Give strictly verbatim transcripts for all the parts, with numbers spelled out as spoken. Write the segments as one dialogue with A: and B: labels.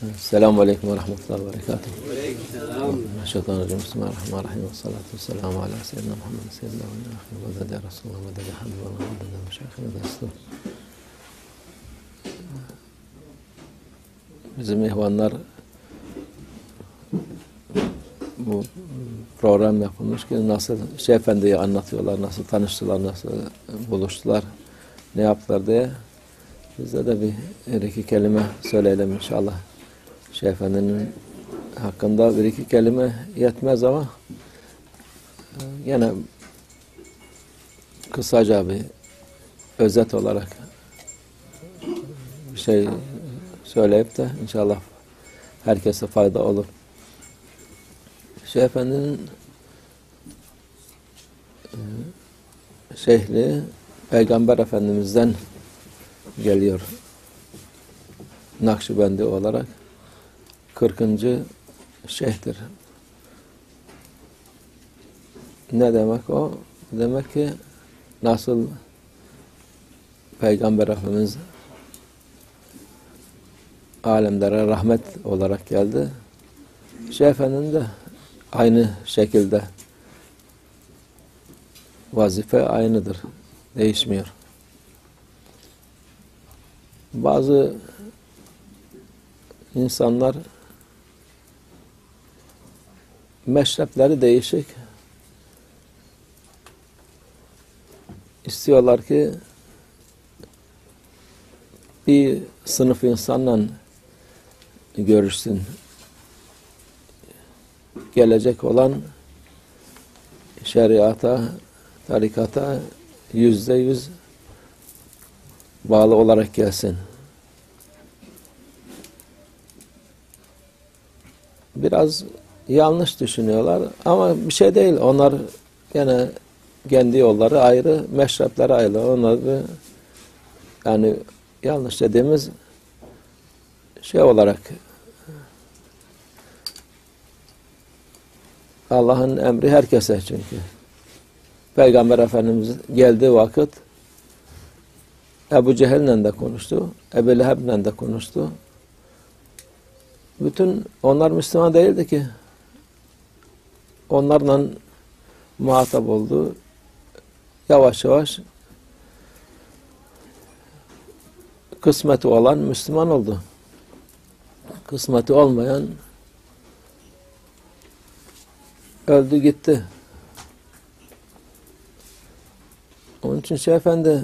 A: Selamun Aleyküm ve Rahmetullahi ve Berekatuhu.
B: Aleykümselam.
A: Şeytanirracim. Bismillahirrahmanirrahim. Ve salatu ve selamu ala seyyidina Muhammed seyyidina ve nâhî ve dede Resulullah ve dede hamd ve dede müşâhîn ve destur. Bizim ihvanlar bu program yapılmış ki nasıl Şeyh Efendi'yi anlatıyorlar, nasıl tanıştılar, nasıl buluştular, ne yaptılar diye. Bize de bir iki kelime söyleyelim inşallah. Şeyh Efendi'nin hakkında bir iki kelime yetmez ama yine kısaca bir özet olarak bir şey söyleyip de inşallah herkese fayda olur. Şeyh Efendi'nin şeyhliği Peygamber Efendimiz'den geliyor. Nakşibendi olarak kırkıncı şeyhtir. Ne demek o? Demek ki nasıl Peygamber Efendimiz alemlere rahmet olarak geldi. Şeyh Efendi'nin de aynı şekilde vazife aynıdır. Değişmiyor. Bazı insanlar meşrepleri değişik. İstiyorlar ki bir sınıf insanla görüşsün. Gelecek olan şeriata, tarikata yüzde yüz bağlı olarak gelsin. Biraz yanlış düşünüyorlar ama bir şey değil. Onlar gene kendi yolları ayrı, meşrepleri ayrı. Onlar bir, yani yanlış dediğimiz şey olarak Allah'ın emri herkese çünkü. Peygamber Efendimiz geldiği vakit Ebu Cehil'le de konuştu, Ebu Leheb'le de konuştu. Bütün onlar Müslüman değildi ki. Onlarla muhatap oldu. Yavaş yavaş kısmeti olan Müslüman oldu. Kısmeti olmayan öldü gitti. Onun için Şeyh Efendi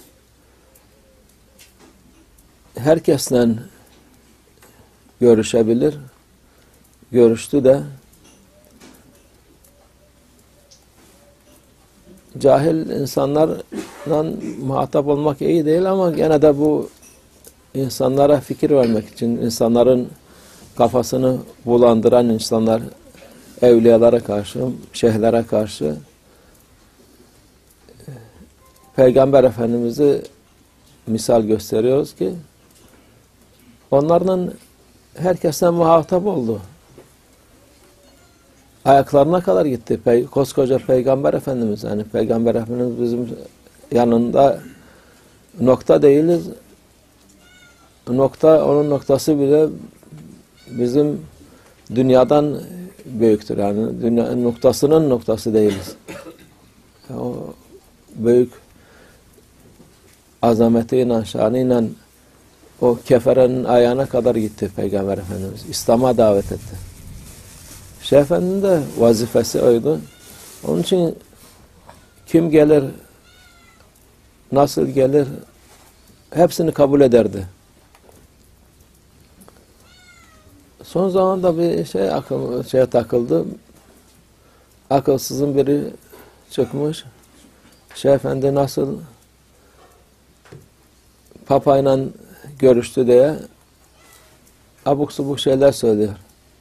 A: herkesle görüşebilir. Görüştü de cahil insanlarla muhatap olmak iyi değil ama gene de bu insanlara fikir vermek için, insanların kafasını bulandıran insanlar, evliyalara karşı, şeyhlere karşı Peygamber Efendimiz'i misal gösteriyoruz ki onlarla herkesten muhatap oldu. Ayaklarına kadar gitti. Pey koskoca Peygamber Efendimiz. Yani Peygamber Efendimiz bizim yanında nokta değiliz. Nokta, onun noktası bile bizim dünyadan büyüktür. Yani dünya noktasının noktası değiliz. O büyük azametiyle, şanıyla o keferenin ayağına kadar gitti Peygamber Efendimiz. İslam'a davet etti. Şeyh Efendi'nin de vazifesi oydu. Onun için kim gelir, nasıl gelir, hepsini kabul ederdi. Son zamanda bir şey akıl, şeye takıldı. Akılsızın biri çıkmış. Şeyh Efendi nasıl papayla görüştü diye abuk subuk şeyler söylüyor.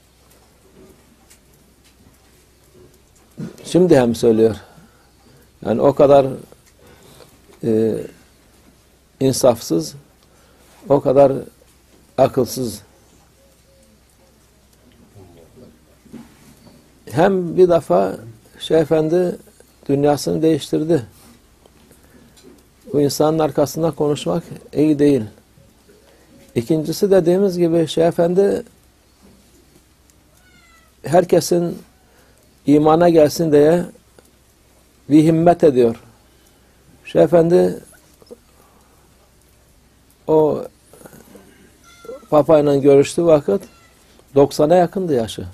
A: Şimdi hem söylüyor. Yani o kadar e, insafsız, o kadar akılsız. Hem bir defa Şeyh Efendi dünyasını değiştirdi. Bu insanın arkasında konuşmak iyi değil. İkincisi dediğimiz gibi Şeyh Efendi herkesin imana gelsin diye bir himmet ediyor. Şeyh Efendi o Papa'yla görüştüğü vakit doksana yakındı yaşı.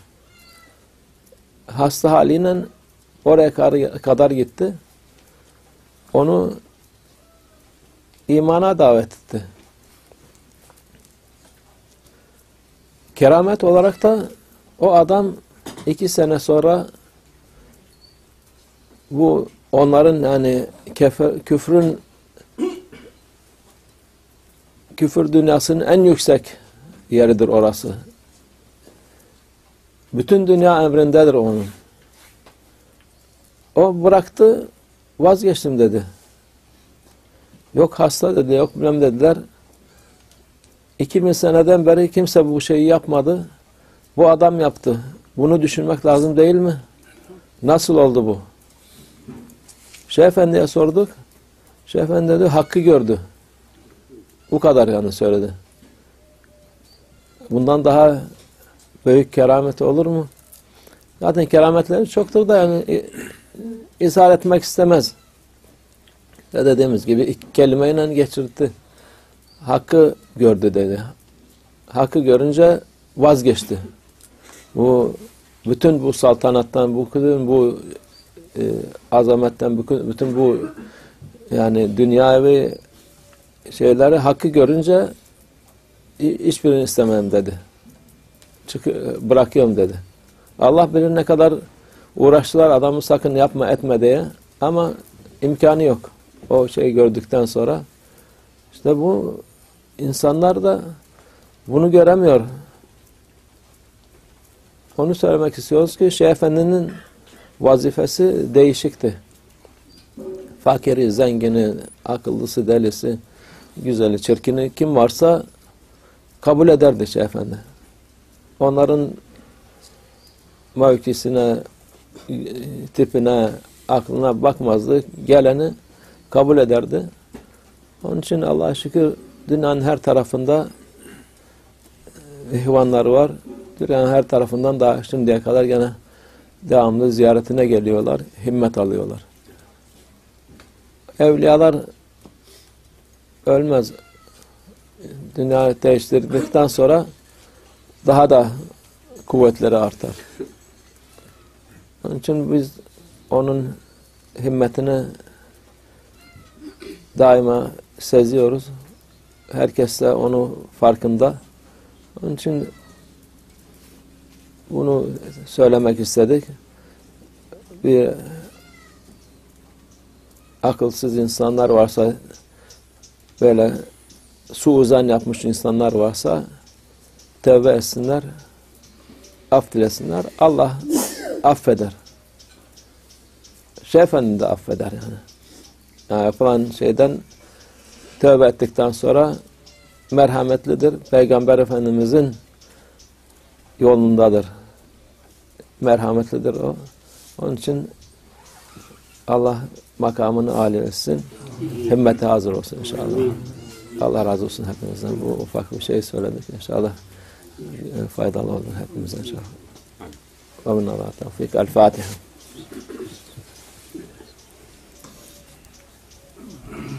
A: Hasta haliyle oraya kadar gitti. Onu imana davet etti. Keramet olarak da o adam iki sene sonra bu onların yani kefe, küfrün küfür dünyasının en yüksek yeridir orası. Bütün dünya emrindedir onun. O bıraktı, vazgeçtim dedi. Yok hasta dedi, yok bilmem dediler. iki bin seneden beri kimse bu şeyi yapmadı. Bu adam yaptı. Bunu düşünmek lazım değil mi? Nasıl oldu bu? Şeyh Efendi'ye sorduk. Şeyh Efendi dedi, hakkı gördü. Bu kadar yani söyledi. Bundan daha büyük keramet olur mu? Zaten kerametleri çoktur da yani izah etmek istemez. Ve dediğimiz gibi iki kelimeyle geçirdi. Hakkı gördü dedi. Hakkı görünce vazgeçti. Bu bütün bu saltanattan, bu bütün bu e, azametten, bütün, bütün bu yani dünyavi şeyleri hakkı görünce hiçbirini istemem dedi. Çık, bırakıyorum dedi. Allah bilir ne kadar uğraştılar adamı sakın yapma etme diye ama imkanı yok. O şeyi gördükten sonra işte bu insanlar da bunu göremiyor. Onu söylemek istiyoruz ki Şeyh Efendi'nin vazifesi değişikti. Fakiri, zengini, akıllısı, delisi, güzeli, çirkini kim varsa kabul ederdi Şeyh Efendi. Onların mevkisine, tipine, aklına bakmazdı. Geleni kabul ederdi. Onun için Allah'a şükür dünyanın her tarafında ihvanları var. Dünyanın her tarafından da şimdiye kadar gene devamlı ziyaretine geliyorlar. Himmet alıyorlar. Evliyalar ölmez. Dünyayı değiştirdikten sonra daha da kuvvetleri artar. Onun için biz onun himmetini daima seziyoruz. Herkes de onu farkında. Onun için bunu söylemek istedik. Bir akılsız insanlar varsa, böyle suuzan yapmış insanlar varsa tövbe etsinler, af dilesinler. Allah affeder. Şeyh Efendi de affeder yani. Yani yapılan şeyden tövbe ettikten sonra merhametlidir. Peygamber Efendimizin yolundadır. Merhametlidir o. Onun için Allah makamını âli etsin. Himmete hazır olsun inşallah. Allah razı olsun hepimizden. Bu ufak bir şey söyledik. İnşallah faydalı olur hepimize inşallah. Ve minallah tevfik. El Fatiha.